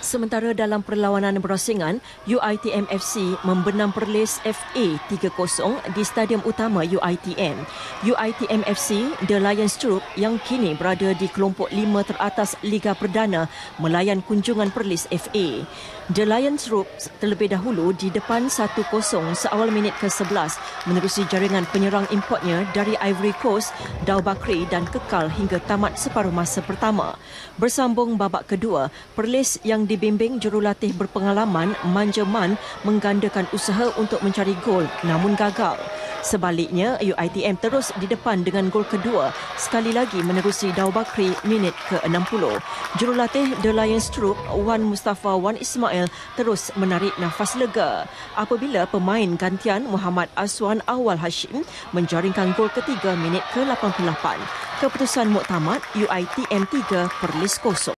Sementara dalam perlawanan berasingan, UiTM FC membenam Perlis FA 3-0 di Stadium Utama UiTM. UiTM FC, The Lions Troop yang kini berada di kelompok 5 teratas Liga Perdana melayan kunjungan Perlis FA. The Lions Troop terlebih dahulu di depan 1-0 seawal minit ke-11 menerusi jaringan penyerang importnya dari Ivory Coast, Dau Bakri dan kekal hingga tamat separuh masa pertama. Bersambung babak kedua, Perlis yang dibimbing jurulatih berpengalaman Manja Man menggandakan usaha untuk mencari gol namun gagal. Sebaliknya, UiTM terus di depan dengan gol kedua sekali lagi menerusi Dau Bakri minit ke-60. Jurulatih The Lions Troop Wan Mustafa Wan Ismail terus menarik nafas lega apabila pemain gantian Muhammad Aswan Awal Hashim menjaringkan gol ketiga minit ke-88. Keputusan muktamad UiTM 3 Perlis 0.